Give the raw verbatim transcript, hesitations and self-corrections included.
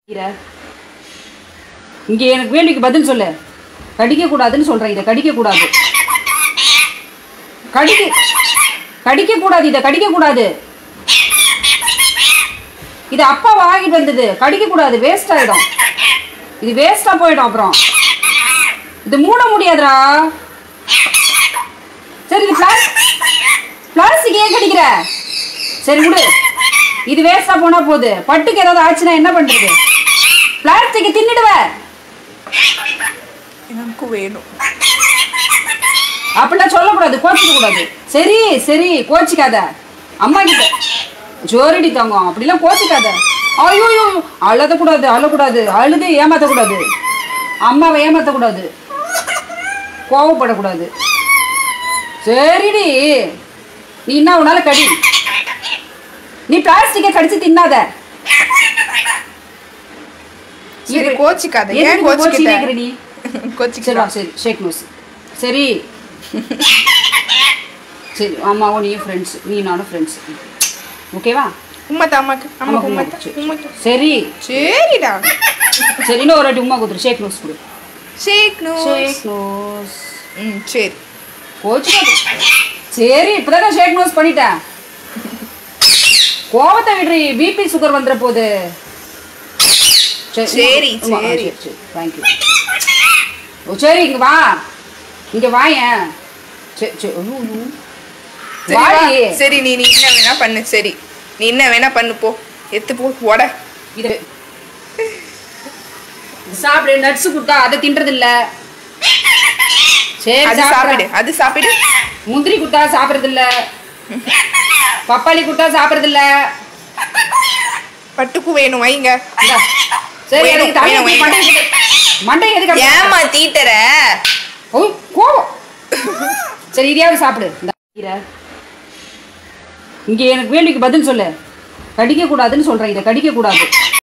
இங்க எனக்கு வேண்டிக்கு பதில் சொல்லு. கடிக்க கூடாதுன்னு சொல்றேன். இதை கடிக்க கூடாது. கடிக்க கடிக்க கூடாது. இதை கடிக்க கூடாது. இது அப்பா வாங்கிட்டு வந்தது. கடிக்க கூடாது. வேஸ்ட் ஆயிடும். இது வேஸ்டா போயிடும். அப்புறம் இது மூட முடியாதுடா. சரி இது பிளாஸ்டிக் ஏன் கடிக்கிற? சரி விடு. இது வேஸ்டா போனா போகுது. பட்டுக்கு ஏதாவது ஆச்சுன்னா என்ன பண்றது? பிளாஸ்டிக் தின்னுடுவ. எனக்கு வேணும். அப்படிலாம் சொல்லக்கூடாது. கோச்சிக்க கூடாது. சரி சரி கோச்சிக்காத. அம்மா கிட்ட ஜோரடி தங்கம். அப்படிலாம் கோச்சிக்காத. ஐயோ அழக்கூடாது. அழக்கூடாது. அழுது ஏமாத்தக்கூடாது. அம்மாவை ஏமாத்தக்கூடாது. கோவப்படக்கூடாது. சரிடி நீ என்ன உன்னால கடி. நீ பிளாஸ்டிக்கை கடிச்சு தின்னாத. சரி கோச்சிக்காத. ஏன் கோச்சிக்கிற நீ? கோச்சிக்கிறா. சரி ஷேக் நோஸ். சரி சரி அம்மாவும் நீயும் ஃப்ரெண்ட்ஸ். நீ நானும் ஃப்ரெண்ட்ஸ். ஓகேவா? உம்மத்தா அம்மாக்கு. அம்மாக்கு உம்மத்தா. உம்மத்தா. சரி சரிடா. சரி இன்னும் ஒரு வாட்டி உமா கொடுத்துரு. ஷேக் நோஸ் கொடு. Shake nose. Shake nose. ம் சரி. கோச்சிக்காத. சரி இப்பதான் ஷேக் நோஸ் பண்ணிட்டேன். கோவத்தை விடுறி. பிபி சுகர் வந்துற போது. சரி சரி தேங்க்யூ. ஓ சரி இங்க வா. இங்க வாயேன். சரி சரி நீ நீ என்ன வேணா பண்ணு. சரி நீ என்ன வேணா பண்ணு. போ எத்து போ. உட இது சாப்பிடு. நட்ஸ் கொடுத்தா அதை தின்றது இல்ல. சரி அது சாப்பிடு. அது சாப்பிடு. முந்திரி கொடுத்தா சாப்பிடுறது இல்ல. பப்பாளி கொடுத்தா சாப்பிடுறது இல்ல. பட்டுக்கு வேணும் வைங்க. சரி மண்டை எதுக்கு ஏமா தீட்டற? ஓ கோவம். சரி இதையாவது சாப்பிடு. இங்க எனக்கு வேண்டிக்கு பதில் சொல்லு. கடிக்க கூடாதுன்னு சொல்றேன். இதை கடிக்க கூடாது.